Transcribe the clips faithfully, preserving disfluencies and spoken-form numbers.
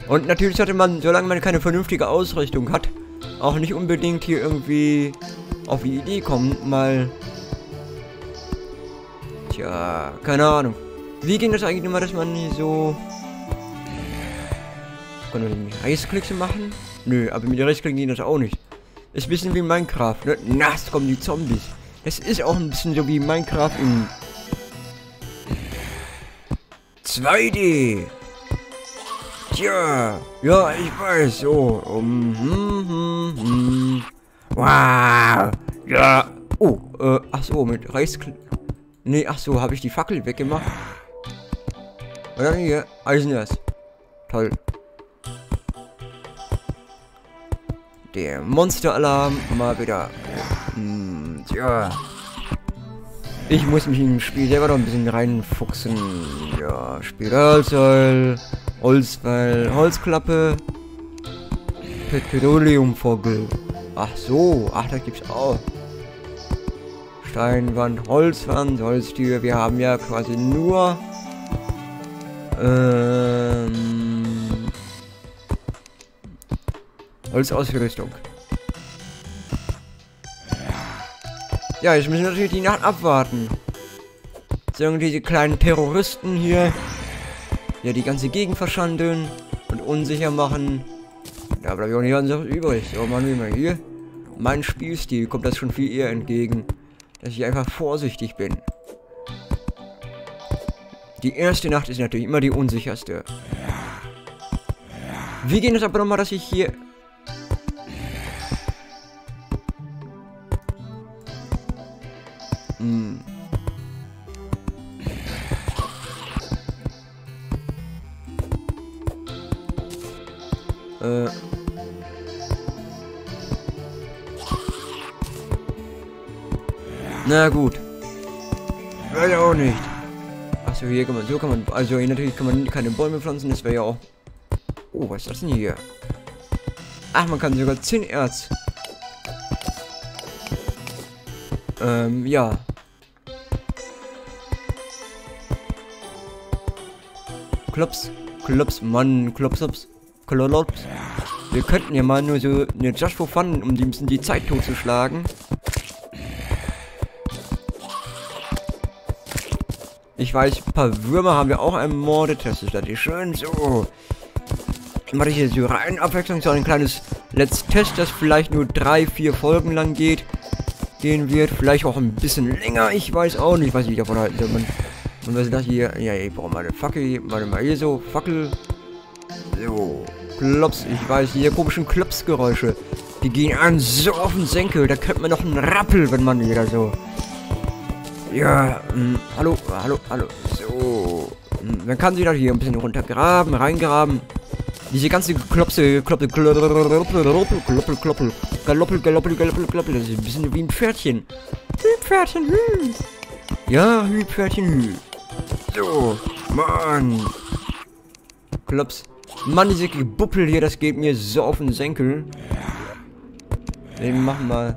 Und natürlich sollte man, solange man keine vernünftige Ausrichtung hat, auch nicht unbedingt hier irgendwie auf die Idee kommen, mal... Tja, keine Ahnung. Wie ging das eigentlich immer, dass man hier so... Kann man die Rechtsklicks machen? Nö, aber mit den Rechtsklicken ging das auch nicht. Ist ein bisschen wie Minecraft, ne? Nass kommen die Zombies. Es ist auch ein bisschen so wie Minecraft in... zwei D. Tja, ja, ich weiß, so. Um, hm, hm, hm. Wow. Ja. Oh, äh, ach so, mit Rechtsklick... Nee, ach so, habe ich die Fackel weggemacht? Und dann hier, Eisenerz. Toll. Der Monsteralarm mal wieder. Hm, tja. Ich muss mich im Spiel selber noch ein bisschen reinfuchsen. Ja, Spiralseil, Holzpfeil, Holzklappe, Petroleumvogel. Ach so, ach, da gibt's auch. Steinwand, Holzwand, Holztür. Wir haben ja quasi nur ähm, Holzausrüstung. Ja, jetzt müssen wir natürlich die Nacht abwarten. So, diese kleinen Terroristen hier, ja, die ganze Gegend verschandeln und unsicher machen. Da bleibt auch nicht ganz so übrig. So, machen wir mal hier. Mein Spielstil kommt das schon viel eher entgegen, dass ich einfach vorsichtig bin. Die erste Nacht ist natürlich immer die unsicherste. Wie geht es aber nochmal, dass ich hier... Hm. Äh... Na gut. Weiß auch nicht. Achso, hier kann man, so kann man, also hier natürlich kann man keine Bäume pflanzen, das wäre ja auch... Oh, was ist das denn hier? Ach, man kann sogar Zinnerz. Ähm, ja. Klops, Klops, Mann, Klopsops, Klolops. Wir könnten ja mal nur so eine Just for Fun, um die ein bisschen die Zeit totzuschlagen. Ich weiß, ein paar Würmer haben wir auch ermordet. Das ist natürlich schön so. Ich mache hier so rein Abwechslung, so ein kleines Let's Test, das vielleicht nur drei, vier Folgen lang geht. Gehen wird. Vielleicht auch ein bisschen länger. Ich weiß auch nicht, was ich davon halten soll. Man, und was ist das hier? Ja, ich brauche mal eine Fackel. Warte mal hier so. Fackel. So. Klops. Ich weiß, diese komischen Klopsgeräusche. Die gehen an so auf den Senkel. Da kriegt man noch einen Rappel, wenn man wieder so. Ja, mh, hallo, hallo, hallo. So. Mh, man kann sich da hier ein bisschen runtergraben, reingraben. Diese ganze Klopse, Kloppel, Kloppel, Kloppel, Kloppel, Kloppel, Galoppel, Galoppel, Galoppel, Kloppel. Das ist ein bisschen wie ein Pferdchen. Hü-Pferdchen, hü. Ja, Hü-Pferdchen, hü. So, Mann. Klops. Mann, diese Gebuppel hier, das geht mir so auf den Senkel. Wir machen mal.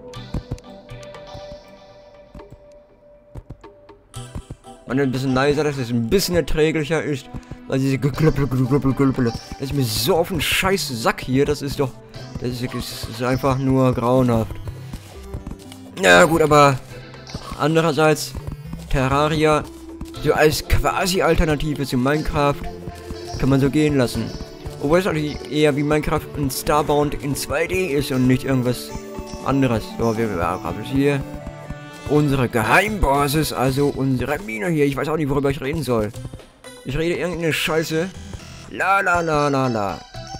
Und ein bisschen leiser, dass es ein bisschen erträglicher ist. Weil diese Gekloppel, Gekloppel, Gekloppel. Das ist mir so auf den scheiß Sack hier. Das ist doch... Das ist, das ist einfach nur grauenhaft. Ja gut, aber... Andererseits... Terraria... So als quasi Alternative zu Minecraft... Kann man so gehen lassen. Obwohl es natürlich eher wie Minecraft in Starbound in zwei D ist und nicht irgendwas anderes. So, wir haben hier... Unsere Geheimbasis, also unsere Mine hier. Ich weiß auch nicht, worüber ich reden soll. Ich rede irgendeine Scheiße. La la la la la.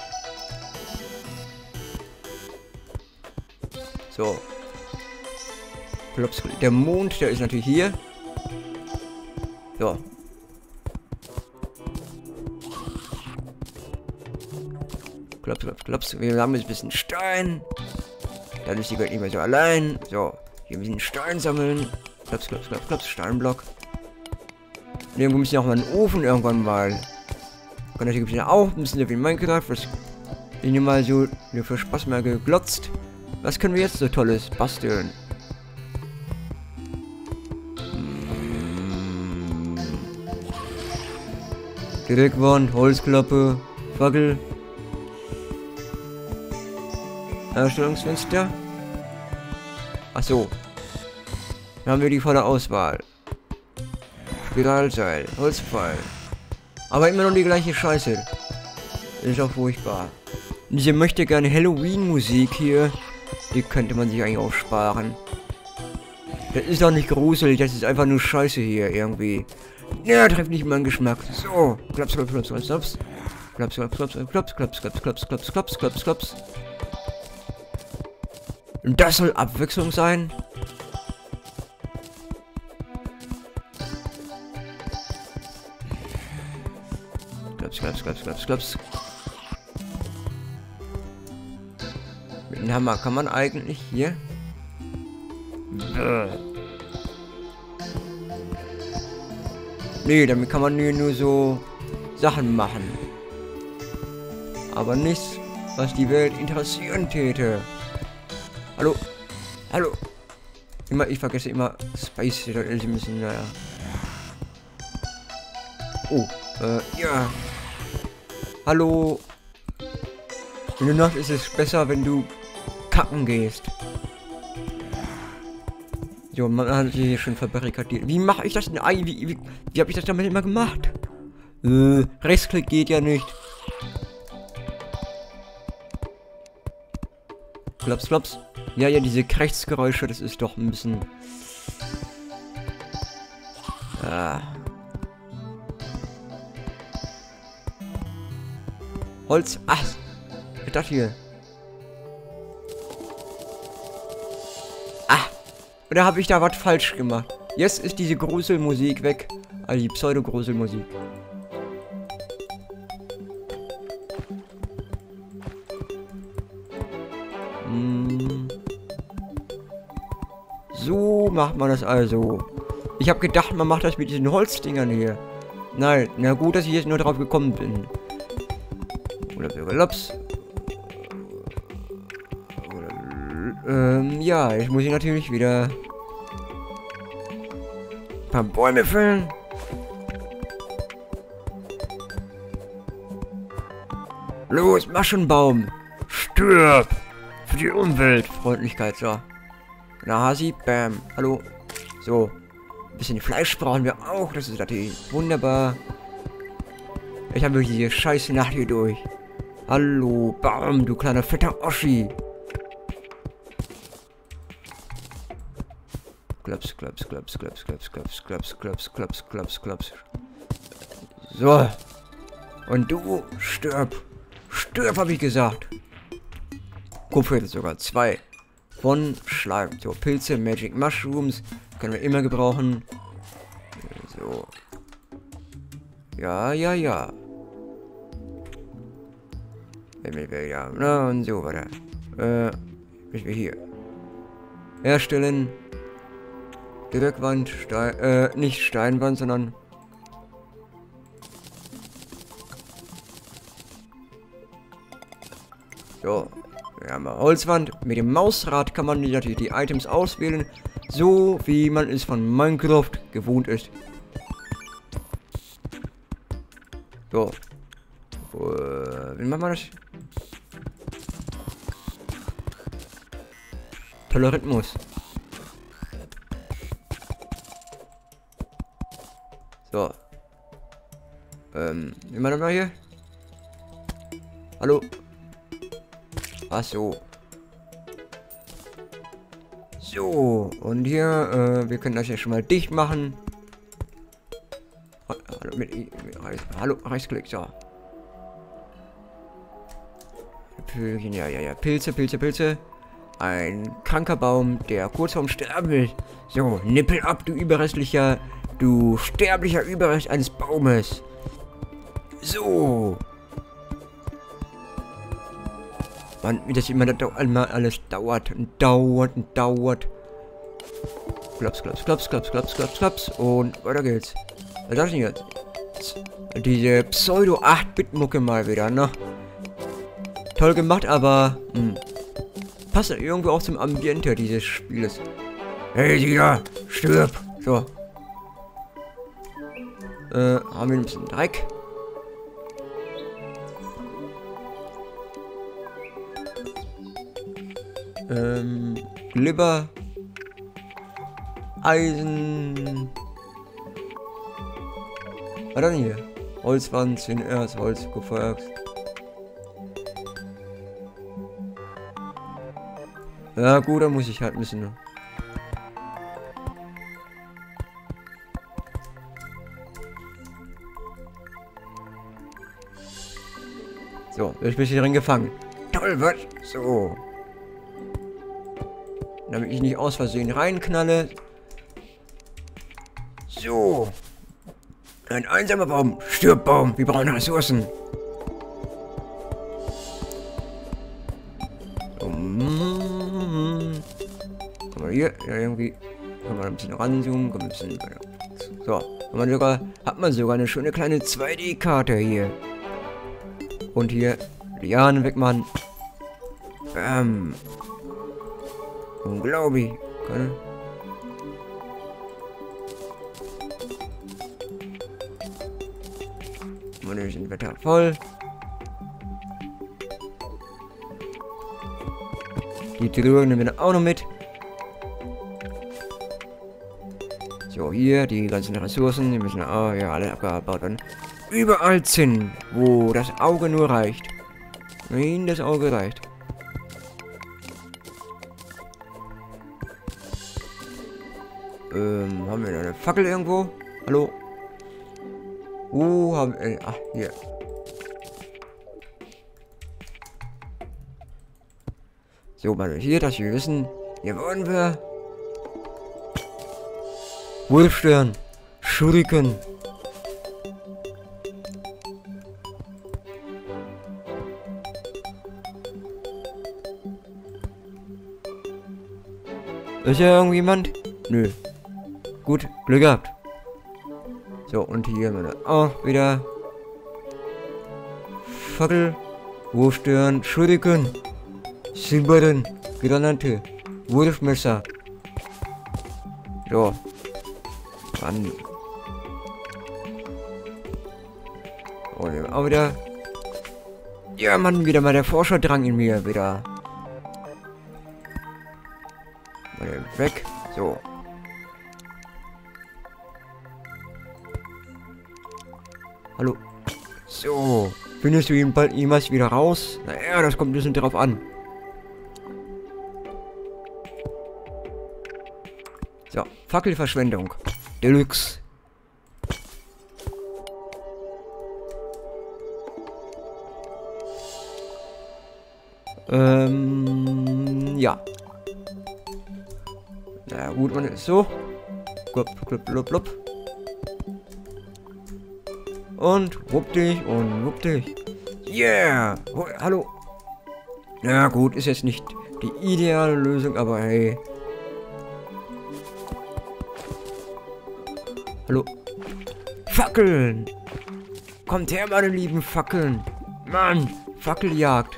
So. Klops, der Mond, der ist natürlich hier. So. Klops, klops, klops. Wir haben jetzt ein bisschen Stein. Dann ist die Welt nicht mehr so allein. So. Hier ein bisschen Stein sammeln. Klops, klops, klops, klops. Steinblock. Und irgendwo müssen wir auch mal einen Ofen irgendwann mal. Kann natürlich ein bisschen auch ein bisschen wie Minecraft. Was bin hier mal so nur für Spaß mal geglotzt. Was können wir jetzt so Tolles basteln? Hm. Direktwand, Holzklappe. Fackel. Erstellungsfenster. Achso. Dann haben wir die volle Auswahl. Spiralseil, Holzpfeil. Aber immer noch die gleiche Scheiße. Ist auch furchtbar. Diese möchte gerne Halloween-Musik hier. Die könnte man sich eigentlich auch sparen. Das ist doch nicht gruselig, das ist einfach nur Scheiße hier irgendwie. Ja, trifft nicht meinen Geschmack. So. Klaps, klaps, klaps, klaps, klaps. Klaps, klaps, klaps, klaps, klaps, klaps, klaps, klaps, klaps, klaps, klaps. Und das soll Abwechslung sein? Klaps, klaps, klaps, klaps, klaps. Mit dem Hammer kann man eigentlich hier... Nee, damit kann man nur, nur so Sachen machen. Aber nichts, was die Welt interessieren täte. Hallo? Hallo? Immer, ich vergesse immer Spice, da ist ein bisschen, naja. Oh, äh, ja. Hallo? In der Nacht ist es besser, wenn du kacken gehst. So, man hat sich hier schon verbarrikadiert. Wie mache ich das denn? Wie, wie, wie, wie habe ich das damit immer gemacht? Äh, Rechtsklick geht ja nicht. Klaps, klaps. Ja, ja, diese Krechtsgeräusche, das ist doch ein bisschen... Ah. Holz. Ach, das hier. Ah. Oder habe ich da was falsch gemacht? Jetzt ist diese Gruselmusik weg. Also die Pseudo-Gruselmusik. Hm. So macht man das also. Ich habe gedacht, man macht das mit diesen Holzdingern hier. Nein, na gut, dass ich jetzt nur drauf gekommen bin. Oder Bürgerlops. Ähm, ja, jetzt muss ich natürlich wieder ein paar Bäume fällen. Los, Maschenbaum. Stirb. Für die Umweltfreundlichkeit, so. Na, Hasi, bam. Hallo. So. Ein bisschen Fleisch brauchen wir auch. Das ist natürlich wunderbar. Ich habe wirklich diese scheiße Nacht hier durch. Hallo, Baum, du kleiner fetter Oschi. Klaps, klaps, klaps, klaps, klaps, klaps, klaps, klaps, klaps, klaps, klaps. So. Und du, stirb. Stirb, habe ich gesagt. Kupfer jetzt sogar zwei. Von Schleim. So, Pilze, Magic Mushrooms. Können wir immer gebrauchen. So. Ja, ja, ja. Ja, na und so weiter. Äh, ich will hier. Herstellen. Dirkwand, Stein, äh, nicht Steinwand, sondern... So, wir haben eine Holzwand. Mit dem Mausrad kann man natürlich die Items auswählen, so wie man es von Minecraft gewohnt ist. So. Uh, wie machen wir das? Toller Rhythmus. So. Ähm, wie machen wir hier? Hallo? Ach so. So, und hier, äh, wir können das ja schon mal dicht machen. Hallo, mit, mit Reis, hallo, Reisklick, so. Pilchen, ja, ja, ja, Pilze, Pilze, Pilze. Ein kranker Baum, der kurz vorm Sterben ist. So, nippel ab, du überrestlicher, du sterblicher Überrest eines Baumes. So. Mann, wie das immer da alles dauert und dauert und dauert. Klaps, klaps, klaps, klaps, klaps, klaps, klaps. Und weiter geht's. Was ist das denn jetzt? Diese Pseudo acht Bit Mucke mal wieder, ne? Toll gemacht, aber mh, passt irgendwo auch zum Ambiente dieses Spieles. Hey, Digga, stirb! So. Äh, haben wir ein bisschen Dreck. Ähm, Glibber. Eisen. Was dann hier? Holzwand, Zinn, Erz, Holz, Kupfererz. Ja gut, dann muss ich halt ein bisschen. So, ich bin hier drin gefangen. Toll wird. So. Damit ich nicht aus Versehen reinknalle. So. Ein einsamer Baum. Stirb, Baum. Wir brauchen Ressourcen. Um, Guck mal hier. Ja, irgendwie. Kann man ein bisschen ranzoomen. Kann man ein bisschen. So. Hat man sogar, hat man sogar eine schöne kleine zwei D-Karte hier. Und hier. Lianen wegmachen. Bam. Unglaublich. Keine. Wir sind Wetter voll. Die Trübung nehmen wir auch noch mit. So, hier die ganzen Ressourcen. Die müssen oh, ja alle abgebaut werden. Überall Zinn, wo das Auge nur reicht. Nein, das Auge reicht. Ähm, haben wir eine Fackel irgendwo? Hallo? Uh, haben wir. Ach, hier. So, mal hier, dass wir wissen. Hier wollen wir. Wolfstern. Schuriken. Ist ja irgendjemand? Nö. Gut, Glück gehabt. So, und hier haben wir auch wieder Fackel, Wurfstirn, Schuriken, Silberen, Granate, Wurfmesser. So. Dann. Und auch wieder. Ja, Mann, wieder mal der Forscherdrang in mir wieder. Mal weg. So. Hallo. So. Findest du ihn bald jemals wieder raus? Naja, das kommt ein bisschen drauf an. So. Fackelverschwendung. Deluxe. Ähm. Ja. Na gut, man ist so. Blub, blub, blub, blub. Und wupp dich und wupp dich. Yeah! Oh, hallo. Na gut, ist jetzt nicht die ideale Lösung, aber hey. Hallo. Fackeln! Kommt her, meine lieben Fackeln! Mann! Fackeljagd!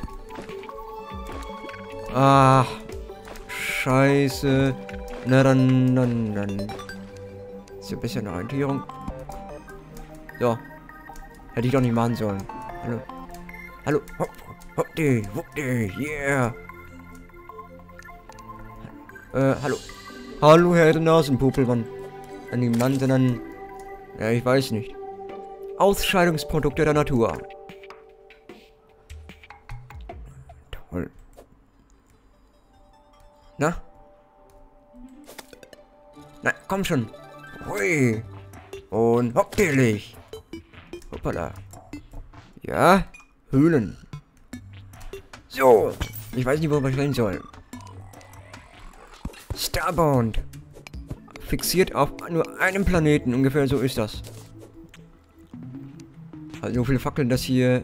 Ach. Scheiße. Na dann, dann, dann. Ist ein bisschen Orientierung. So. Hätte ich doch nicht machen sollen. Hallo. Hallo. Hopp, hopp, die, hopp, die, yeah. Äh, hallo. Hallo, Herr Nasenpopelmann. An den Mann, sondern. Ja, ich weiß nicht. Ausscheidungsprodukte der Natur. Toll. Na? Na, komm schon. Hui. Und hopp, dich. Hoppala. Ja, Höhlen. So, ich weiß nicht, wo wir stehen sollen. Starbound. Fixiert auf nur einem Planeten, ungefähr so ist das. Also so viele Fackeln, dass hier...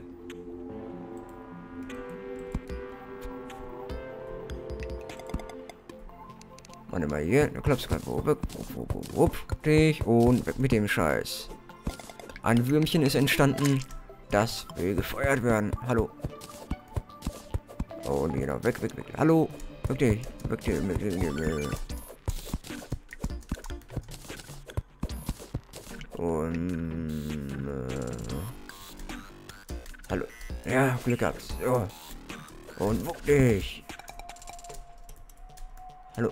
Warte mal hier, du klappst gerade wo, wupp, wupp, wupp, wupp, dich und weg mit dem Scheiß. Ein Würmchen ist entstanden, das will gefeuert werden. Hallo. Und genau, weg, weg, weg. Hallo. Weg dich. Weg dich. Weg dich. Und... Äh, hallo. Ja, Glück gehabt. So. Und wupp dich. Hallo.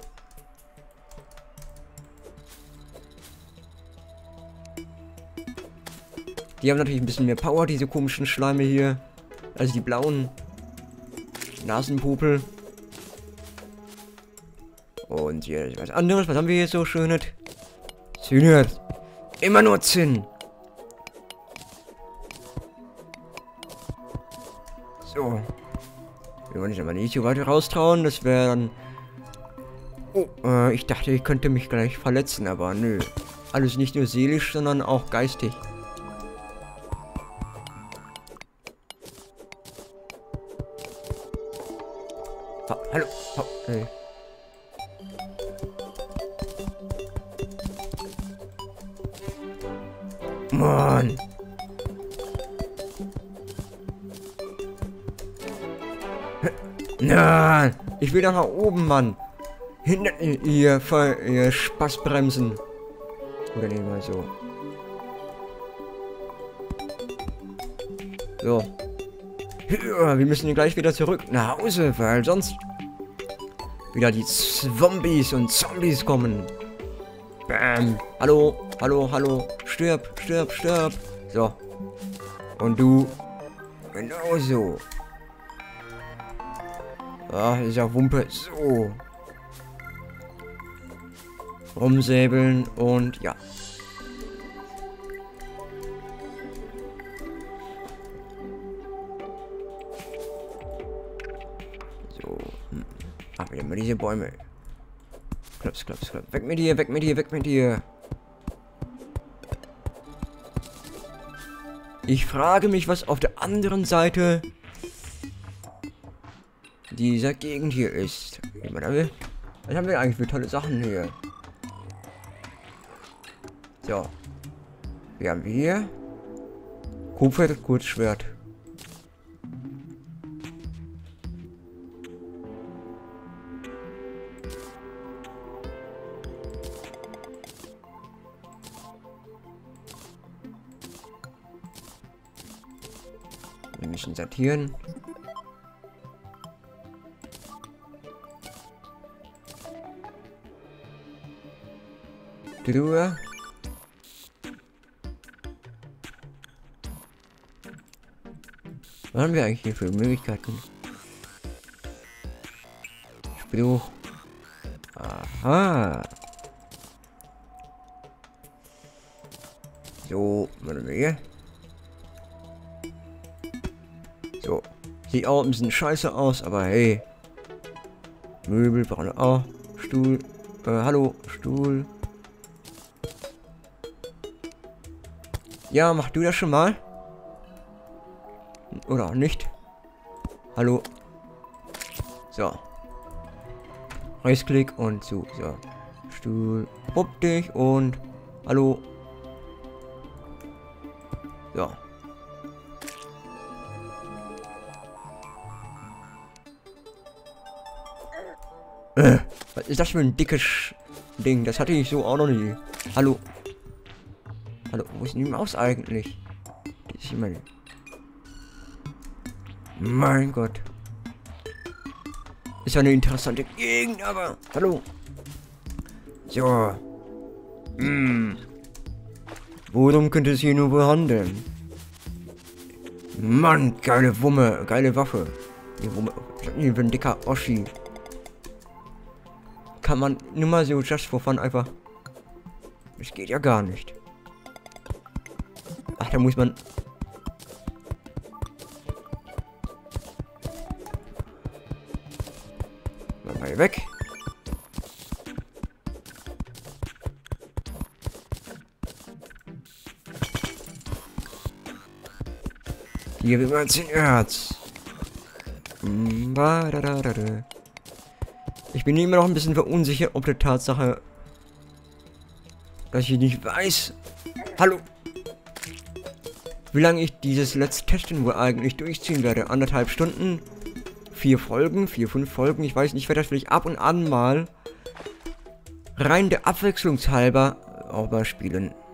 Die haben natürlich ein bisschen mehr Power, diese komischen Schleime hier. Also die blauen Nasenpopel. Und hier ist was anderes. Was haben wir hier so Schönes? Zinn. Immer nur Zinn. So. Wir wollen uns aber nicht so weit raustrauen. Das wäre dann... Oh, äh, ich dachte, ich könnte mich gleich verletzen, aber nö. Alles nicht nur seelisch, sondern auch geistig. Ha, hallo. Ha, hey. Mann. Nein. Ich will doch nach oben, Mann. Hinter ihr, ihr Spaßbremsen. Oder nehmen wir mal so. So. Ja, wir müssen gleich wieder zurück nach Hause, weil sonst wieder die Zombies und Zombies kommen. Bam. Hallo, hallo, hallo. Stirb, stirb, stirb. So. Und du. Genauso. Ah, ist ja Wumpe. So. Rumsäbeln und ja. So. Hm. Ach, wieder mal diese Bäume. Klaps, klaps, klaps. Weg mit dir, weg mit dir, weg mit dir. Ich frage mich, was auf der anderen Seite dieser Gegend hier ist. Was haben wir eigentlich für tolle Sachen hier? So. Wir haben hier Kupfer, Kurzschwert. Wir müssen sortieren. Truhe. Was haben wir eigentlich hier für Möglichkeiten? Spruch. Aha. So, was haben wir hier? So. Sieht auch ein bisschen scheiße aus, aber hey. Möbel brauchen wir auch. Stuhl. Äh, hallo, Stuhl. Ja, mach du das schon mal? Oder auch nicht? Hallo. So. Rechtsklick und zu. So. Stuhl. Pupp dich und. Hallo. So. Äh, was ist das für ein dickes Ding? Das hatte ich so auch noch nie. Hallo. Hallo, wo ist denn die Maus eigentlich? Die ist immer... Mein Gott. Ist ja eine interessante Gegend, aber... Hallo. So. Hm. Worum könnte es hier nur wohl handeln? Mann, geile Wumme, geile Waffe. Die Wumme... Ich bin ein dicker Oschi. Kann man nur mal so just for fun einfach... Das geht ja gar nicht. Ach, da muss man... Mal weg. Hier will man zehn Erz. Ich bin immer noch ein bisschen verunsichert, ob der Tatsache, dass ich nicht weiß. Hallo. Wie lange ich dieses Let's Testen wohl eigentlich durchziehen werde. Anderthalb Stunden. Vier Folgen, vier, fünf Folgen. Ich weiß nicht, ich werde das vielleicht ab und an mal rein der Abwechslungshalber auch mal spielen.